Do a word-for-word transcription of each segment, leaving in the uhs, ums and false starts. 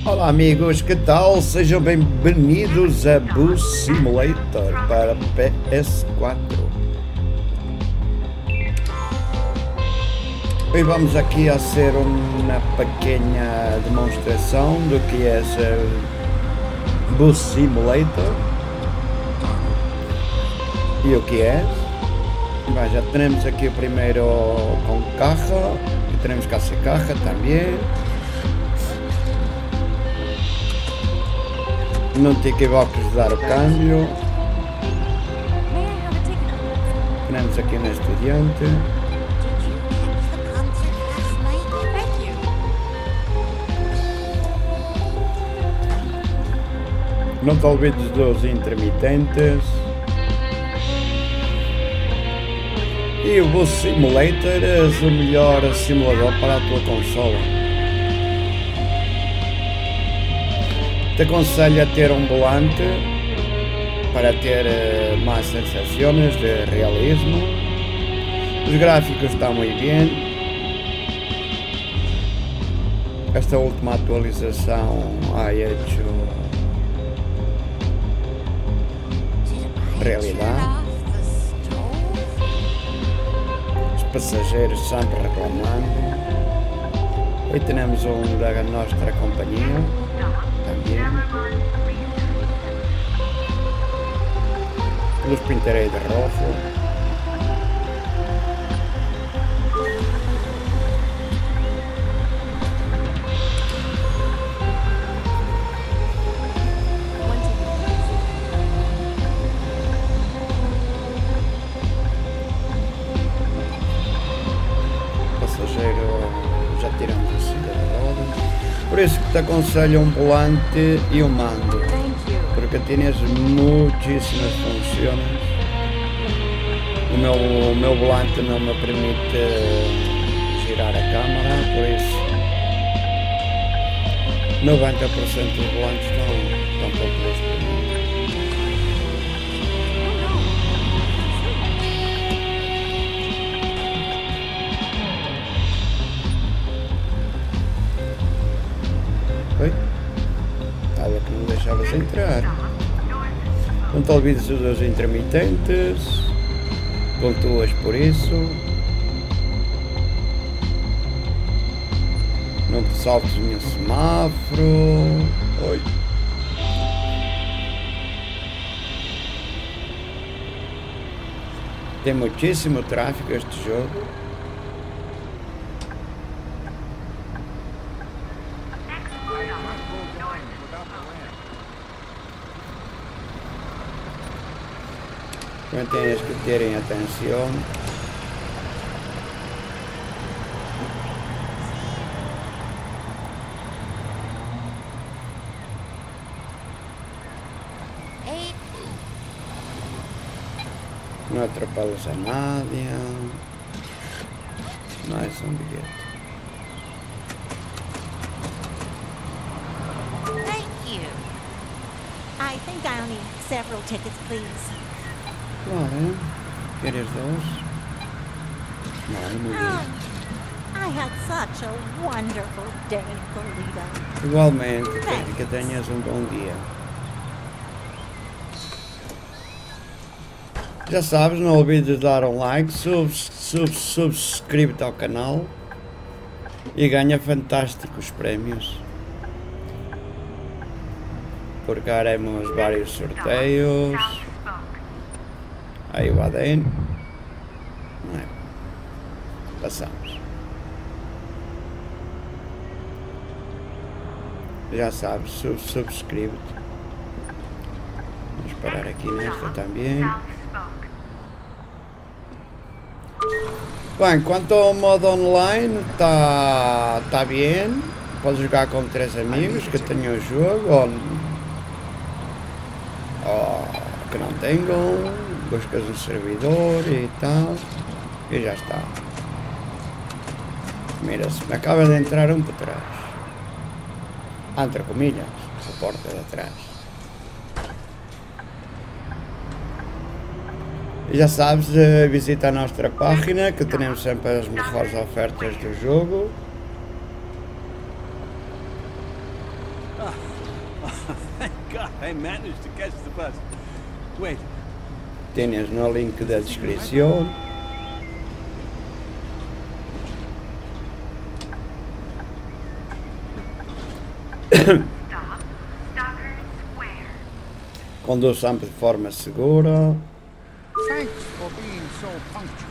Olá amigos, que tal? Sejam bem-vindos a Bus Simulator para P S quatro. Hoje vamos aqui a fazer uma pequena demonstração do que é Bus Simulator e o que é. Bem, já temos aqui o primeiro com carro e temos que hacer caja também. Não te equivoques de dar o câmbio. Temos aqui na estudante. Não te olvides dos intermitentes. E o Bus Simulator é o melhor simulador para a tua consola. Te aconselho a ter um volante para ter uh, mais sensações de realismo. Os gráficos estão muito bem. Esta última atualização ha hecho realidade. Os passageiros sempre reclamando. Hoje temos um da nossa companhia. También los pintaré de rojo. Passageiro, já tiramos a silla de rodas. Por isso que te aconselho um volante e um mando, porque tens muitíssimas funções. O meu, o meu volante não me permite girar a câmera, por isso noventa por cento dos volantes estão, estão compostos por mim. Oi? Estava que não deixavas entrar. Não te olvides dos intermitentes. Pontuas por isso. Não te saltes nenhum semáforo. Oi. Tem muitíssimo tráfego este jogo. Então tens que terem atenção. Não atrapalhas a Nádia. Mais um bilhete. Thank you. I think I'll need several tickets, please. Claro, queres dois? Não, muito bem. Oh, I had such a wonderful day, Goleta. Igualmente, que, que tenhas um bom dia. Já sabes, não olvides de dar um like, sub, sub, subscreve-te ao canal e ganha fantásticos prémios. Porque haremos vários sorteios. Aí o A D N. Não é? Passamos. Já sabes, sub, subscreve-te. Vamos parar aqui nesta também. Bem, quanto ao modo online, está tá bem. Podes jogar com três amigos que tenham o jogo ou, ou que não tenham. Buscas um servidor e tal. E já está. Mira-se, me acaba de entrar um por trás. Entre comillas, a porta de atrás. E já sabes, visita a nossa página que temos sempre as melhores ofertas do jogo. Thank God I managed to catch the bus. Wait. Tienes no link da descrição. Stop. Stockard Square. Conduz sempre de forma segura. Thanks for being so punctual.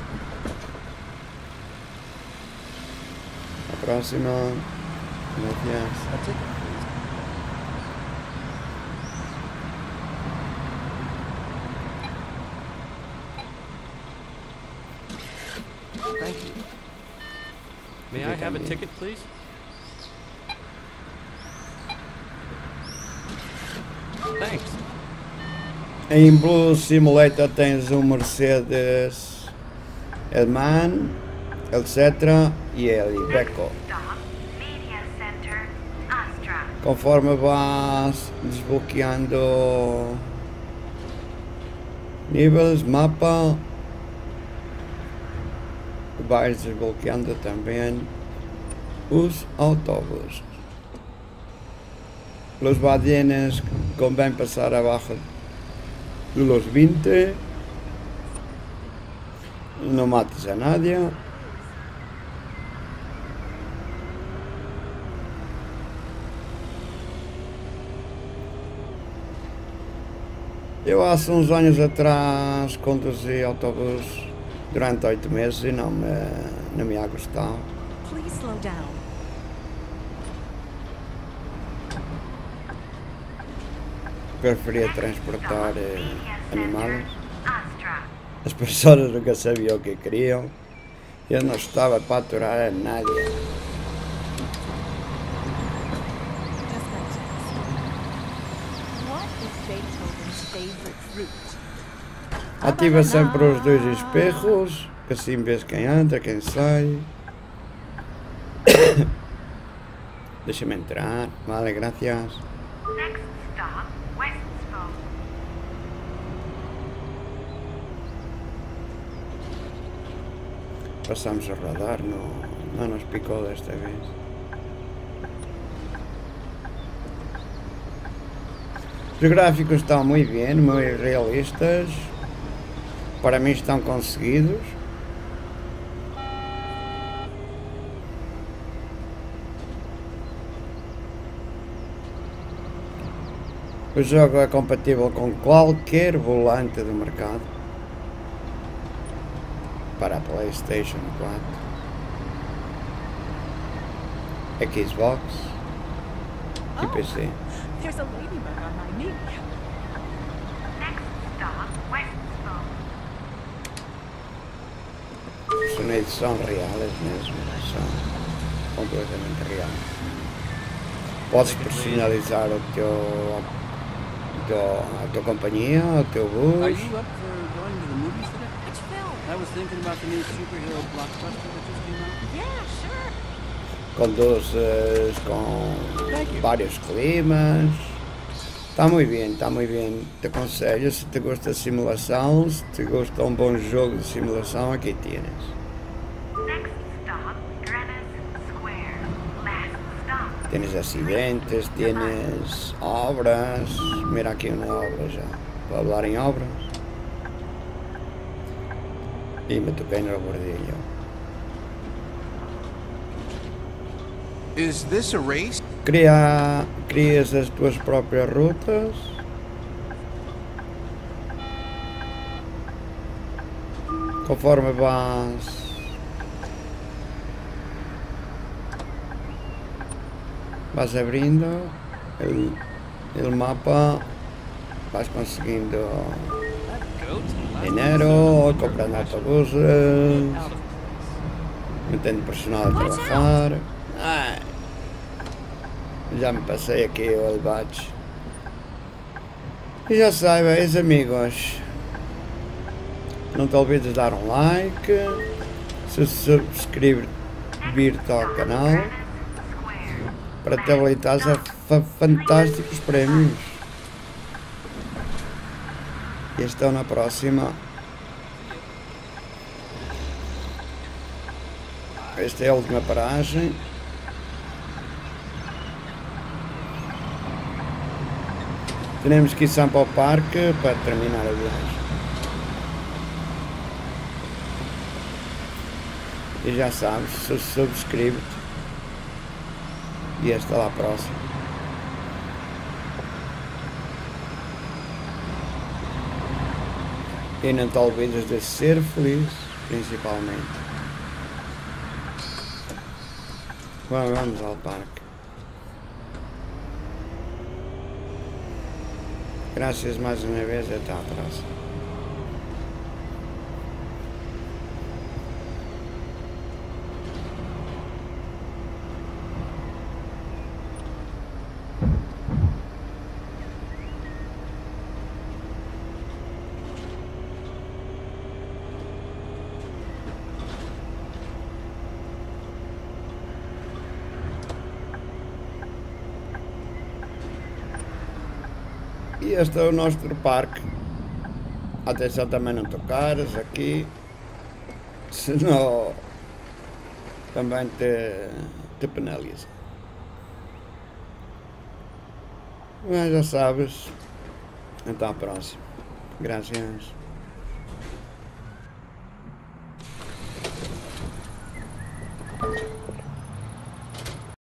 A próxima. Gracias. A ticket, please. Thank you. May I have a ticket, please? Thanks. Em Blue Simulator tens um Mercedes Elman, etcétera. E ele, Beco. Stop. Media Center. Astra. Conforme vas desbloqueando níveis, mapa, vais desbloqueando também os autobuses. Los ballenas convém passar abaixo de los veinte. No mates a nadie. Eu há uns anos atrás conduzi autobus durante oito meses e não me, não me ha gostado. Please slow down. Preferia transportar eh, animais. Astra. As pessoas nunca sabiam o que queriam. Eu não estava para aturar a nadie. Just got to ask. What is Beethoven's favorite fruit? Ativa sempre os dois espelhos, que assim vês quem entra, quem sai. Deixa-me entrar. Vale, gracias. Next stop. Westsville. Passamos a rodar, no, no nos picou desta vez. Os gráficos estão muito bem, muito realistas. Para mim estão conseguidos. O jogo é compatível com qualquer volante do mercado para a PlayStation quatro, Xbox e P C. There's a ladybug on my knee. Next stop. Westsville. Os sonidos são reais mesmo, são completamente reais. Podes personalizar o teu, teu, a tua companhia, o teu Are bus. you up for going to the movies today? Which film? I was thinking about the new superhero blockbuster that just came out. Yeah, sure. Conduzes com vários climas. Está muito bem, está muito bem. Te aconselho, se te gosta de simulação, se te gosta um bom jogo de simulação, aqui tienes. Next stop. Greenwich Square. Last stop. Tienes acidentes, tienes obras. Mira aqui uma obra já. Vou falar em obras. E me toquei no bordillo. Is this a race? Cria, crias as tuas próprias rutas. Conforme vas vas abrindo el, el mapa, vas conseguindo dinero, comprando autobuses, metendo personal a trabalhar. Ai, já me passei aqui o debate. E já sabes, amigos, não te olvides de dar um like, se subscrever-te ao canal para te habilitar a fa fantásticos prémios. E estão na próxima. Esta é a última paragem. Temos que ir sempre ao parque para terminar a viagem. E já sabes, subscreve-te e esta lá próxima. E não te olvides de ser feliz, principalmente. Vamos ao parque. Graças mais uma vez e até à próxima. E este é o nosso parque. Atenção também não tocares aqui, senão também te, te penaliza. Mas já sabes, até à próxima. Graças.